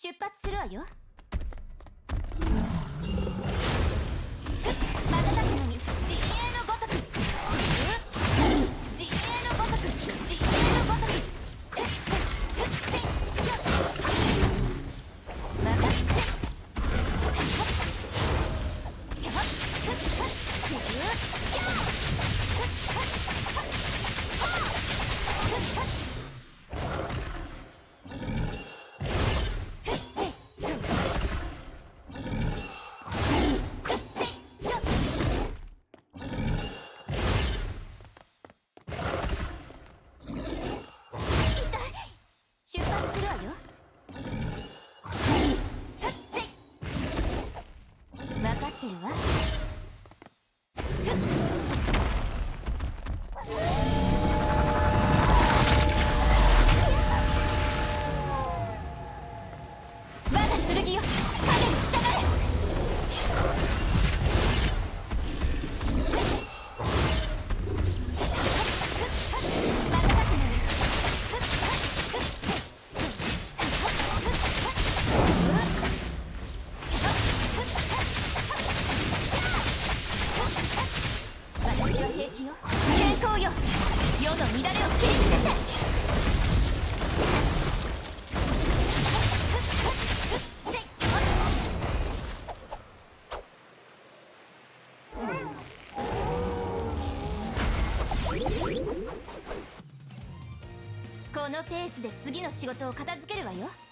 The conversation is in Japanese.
出発するわよ。瞬く間に陣営のごとく、陣営のごとく、陣営のごとく、出発するわよ。分かってるわ。我が剣よ、影に従え。私は平気よ。健康よ。世の乱れを切り捨てて。このペースで次の仕事を片付けるわよ。